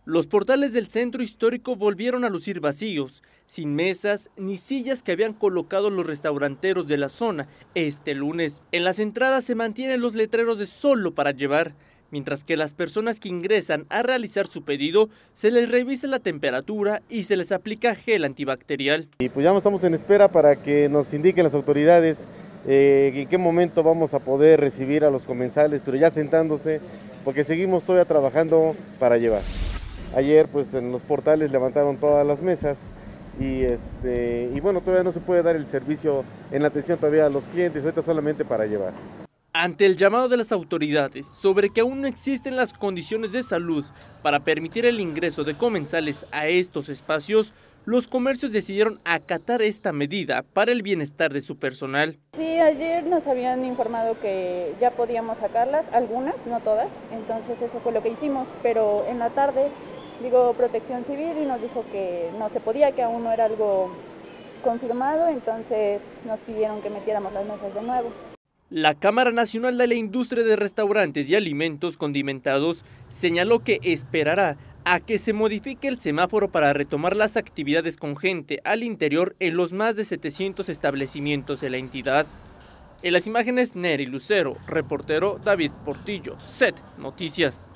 Los portales del centro histórico volvieron a lucir vacíos, sin mesas ni sillas que habían colocado los restauranteros de la zona este lunes. En las entradas se mantienen los letreros de solo para llevar, mientras que las personas que ingresan a realizar su pedido se les revisa la temperatura y se les aplica gel antibacterial. Y pues ya estamos en espera para que nos indiquen las autoridades en qué momento vamos a poder recibir a los comensales, pero ya sentándose, porque seguimos todavía trabajando para llevar. Ayer pues en los portales levantaron todas las mesas y bueno, todavía no se puede dar el servicio en la atención todavía a los clientes, ahorita solamente para llevar. Ante el llamado de las autoridades sobre que aún no existen las condiciones de salud para permitir el ingreso de comensales a estos espacios, los comercios decidieron acatar esta medida para el bienestar de su personal. Sí, ayer nos habían informado que ya podíamos sacarlas, algunas, no todas, entonces eso fue lo que hicimos, pero en la tarde llegó Protección Civil y nos dijo que no se podía, que aún no era algo confirmado, entonces nos pidieron que metiéramos las mesas de nuevo. La Cámara Nacional de la Industria de Restaurantes y Alimentos Condimentados señaló que esperará a que se modifique el semáforo para retomar las actividades con gente al interior en los más de 700 establecimientos de la entidad. En las imágenes, Neri Lucero, reportero David Portillo, SET Noticias.